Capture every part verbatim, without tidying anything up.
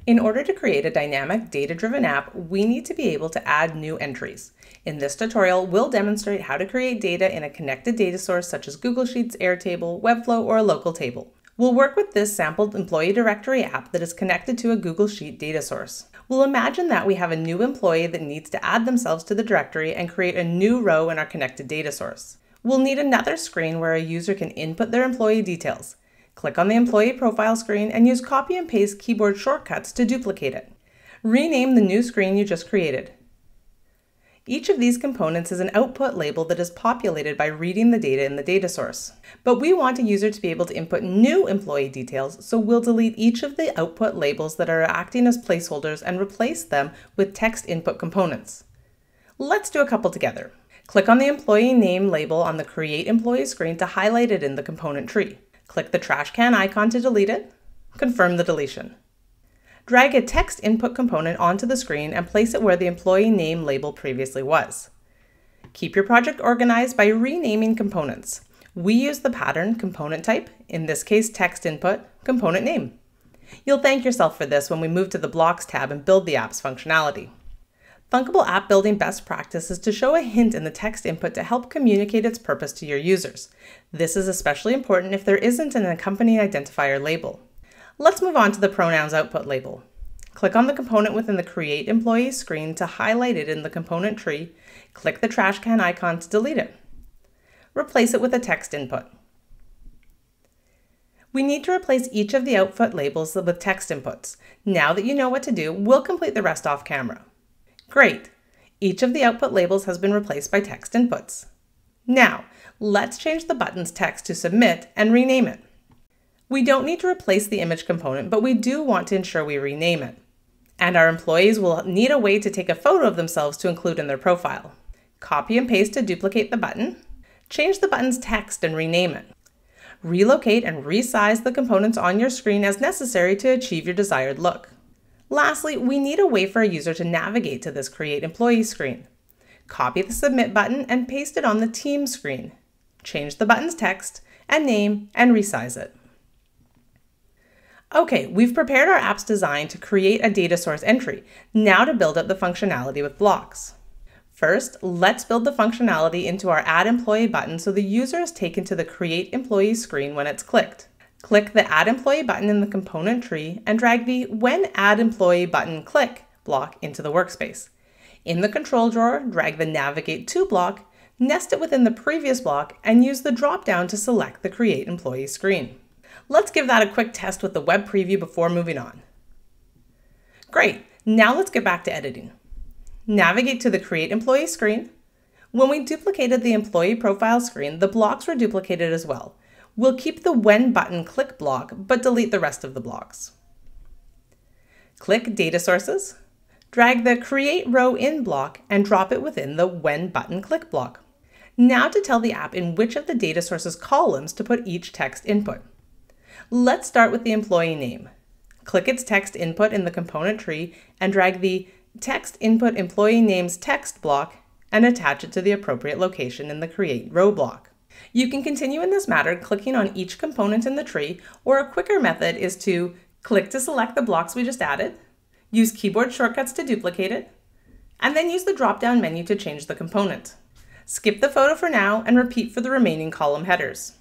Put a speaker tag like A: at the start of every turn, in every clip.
A: In order to create a dynamic, data-driven app, we need to be able to add new entries. In this tutorial, we'll demonstrate how to create data in a connected data source such as Google Sheets, Airtable, Webflow, or a local table. We'll work with this sampled employee directory app that is connected to a Google Sheet data source. We'll imagine that we have a new employee that needs to add themselves to the directory and create a new row in our connected data source. We'll need another screen where a user can input their employee details. Click on the employee profile screen and use copy and paste keyboard shortcuts to duplicate it. Rename the new screen you just created. Each of these components is an output label that is populated by reading the data in the data source. But we want a user to be able to input new employee details, so we'll delete each of the output labels that are acting as placeholders and replace them with text input components. Let's do a couple together. Click on the employee name label on the Create Employee screen to highlight it in the component tree. Click the trash can icon to delete it. Confirm the deletion. Drag a text input component onto the screen and place it where the employee name label previously was. Keep your project organized by renaming components. We use the pattern component type, in this case text input, component name. You'll thank yourself for this when we move to the Blocks tab and build the app's functionality. Thunkable app building best practice is to show a hint in the text input to help communicate its purpose to your users. This is especially important if there isn't an accompanying identifier label. Let's move on to the pronouns output label. Click on the component within the Create Employee screen to highlight it in the component tree. Click the trash can icon to delete it. Replace it with a text input. We need to replace each of the output labels with text inputs. Now that you know what to do, we'll complete the rest off camera. Great! Each of the output labels has been replaced by text inputs. Now, let's change the button's text to Submit and rename it. We don't need to replace the image component, but we do want to ensure we rename it. And our employees will need a way to take a photo of themselves to include in their profile. Copy and paste to duplicate the button. Change the button's text and rename it. Relocate and resize the components on your screen as necessary to achieve your desired look. Lastly, we need a way for a user to navigate to this Create Employee screen. Copy the Submit button and paste it on the Team screen. Change the button's text and name and resize it. Okay, we've prepared our app's design to create a data source entry. Now to build up the functionality with blocks. First, let's build the functionality into our Add Employee button so the user is taken to the Create Employee screen when it's clicked. Click the Add Employee button in the component tree and drag the When Add Employee button click block into the workspace. In the control drawer, drag the Navigate to block, nest it within the previous block, and use the drop-down to select the Create Employee screen. Let's give that a quick test with the web preview before moving on. Great, now let's get back to editing. Navigate to the Create Employee screen. When we duplicated the employee profile screen, the blocks were duplicated as well. We'll keep the When button click block, but delete the rest of the blocks. Click Data Sources. Drag the Create Row In block and drop it within the When button click block. Now to tell the app in which of the data sources columns to put each text input. Let's start with the employee name. Click its text input in the component tree and drag the Text Input Employee Names text block and attach it to the appropriate location in the Create Row block. You can continue in this manner clicking on each component in the tree, or a quicker method is to click to select the blocks we just added, use keyboard shortcuts to duplicate it, and then use the drop-down menu to change the component. Skip the photo for now and repeat for the remaining column headers.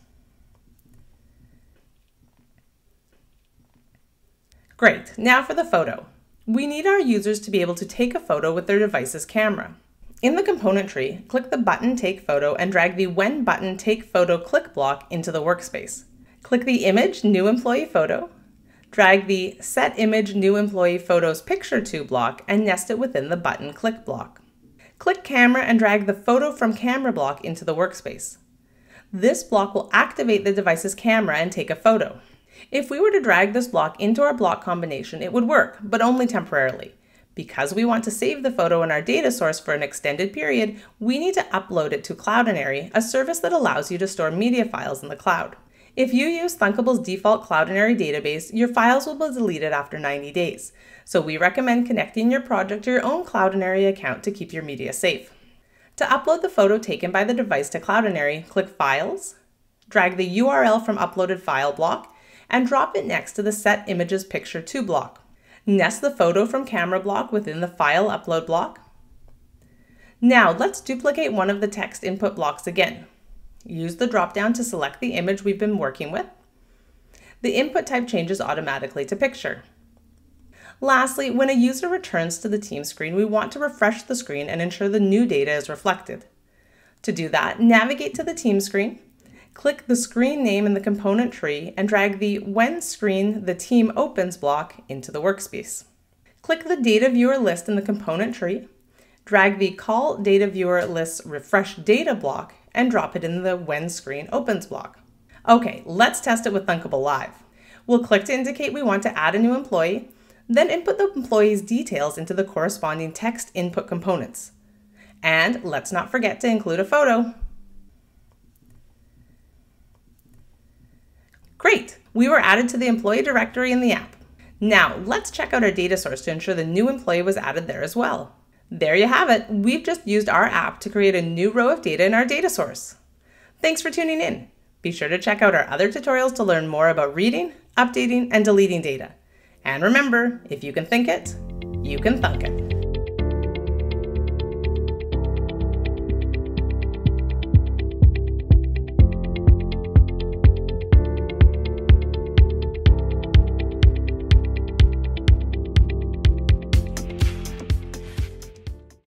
A: Great, now for the photo. We need our users to be able to take a photo with their device's camera. In the component tree, click the button Take Photo and drag the When button Take Photo click block into the workspace. Click the Image New Employee Photo, drag the Set Image New Employee Photos Picture To block and nest it within the button Click block. Click Camera and drag the Photo from Camera block into the workspace. This block will activate the device's camera and take a photo. If we were to drag this block into our block combination, it would work, but only temporarily. Because we want to save the photo in our data source for an extended period, we need to upload it to Cloudinary, a service that allows you to store media files in the cloud. If you use Thunkable's default Cloudinary database, your files will be deleted after ninety days. So we recommend connecting your project to your own Cloudinary account to keep your media safe. To upload the photo taken by the device to Cloudinary, click Files, drag the U R L from Uploaded File block, and drop it next to the Set Images Picture To block. Nest the photo from camera block within the file upload block. Now let's duplicate one of the text input blocks again. Use the drop-down to select the image we've been working with. The input type changes automatically to picture. Lastly, when a user returns to the team screen, we want to refresh the screen and ensure the new data is reflected. To do that, navigate to the team screen, click the screen name in the component tree, and drag the When Screen the Team Opens block into the workspace. Click the Data Viewer list in the component tree, drag the Call Data Viewer List Refresh Data block, and drop it in the When Screen Opens block. Okay, let's test it with Thunkable Live. We'll click to indicate we want to add a new employee, then input the employee's details into the corresponding text input components. And let's not forget to include a photo. Great! We were added to the employee directory in the app. Now let's check out our data source to ensure the new employee was added there as well. There you have it. We've just used our app to create a new row of data in our data source. Thanks for tuning in. Be sure to check out our other tutorials to learn more about reading, updating, and deleting data. And remember, if you can think it, you can thunk it.